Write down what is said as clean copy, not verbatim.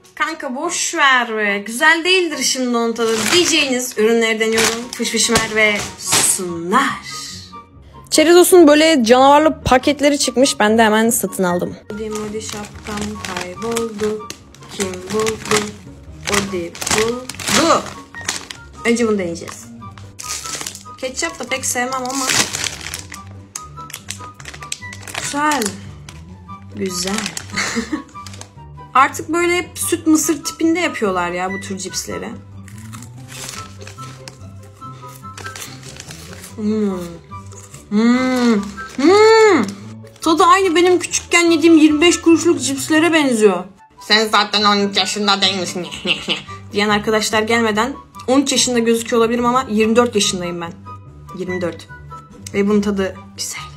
Kanka boş ver be. Güzel değildir şimdi onun tadı diyeceğiniz ürünleri deniyorum. Fış Fış Merve sunar. Cheritos'un böyle canavarlı paketleri çıkmış. Ben de hemen satın aldım. Odi şapkam kayboldu. Kim buldu? Odi buldu. Önce bunu deneyeceğiz. Ketçap da pek sevmem ama. Güzel. Güzel. Artık böyle hep süt mısır tipinde yapıyorlar ya bu tür cipsleri. Tadı aynı benim küçükken yediğim 25 kuruşluk cipslere benziyor. Sen zaten 13 yaşında değil misin? Diyen arkadaşlar gelmeden 13 yaşında gözüküyor olabilirim ama 24 yaşındayım ben. 24. Ve bunun tadı güzel.